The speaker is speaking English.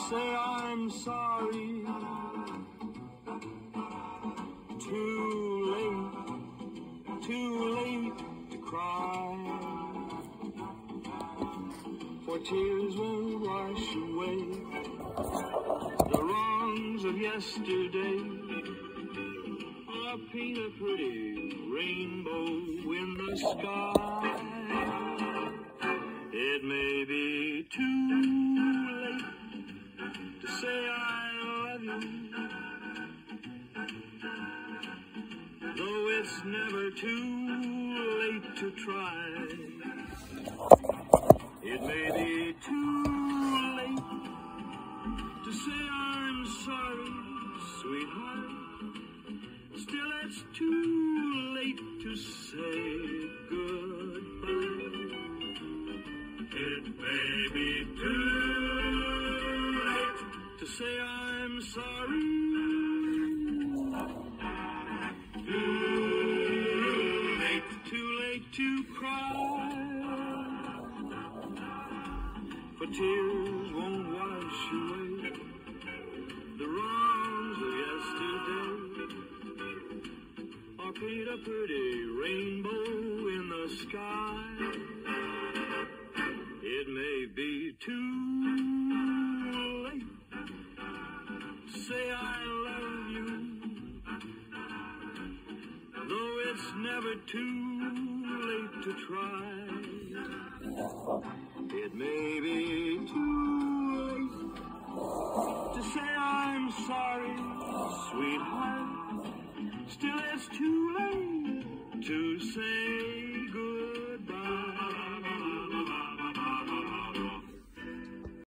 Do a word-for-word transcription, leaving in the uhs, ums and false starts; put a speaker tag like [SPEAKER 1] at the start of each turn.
[SPEAKER 1] say I'm sorry. Too late, too late to cry, for tears won't wash away the wrongs of yesterday. Or paint a pretty rainbow in the sky. It may be too late to say I love you, though it's never too late to try. It may be too late to say I'm sorry, sweetheart. Still, it's too late to say goodbye. It may be too late to say I'm sorry. Too late, too late to cry, for tears won't wash away the wrongs of yesterday. Or paint a pretty rainbow in the sky. It may be too late to say I love you, though it's never too late to try. It may be too late to say I'm sorry, sweetheart. Still, it's too late to say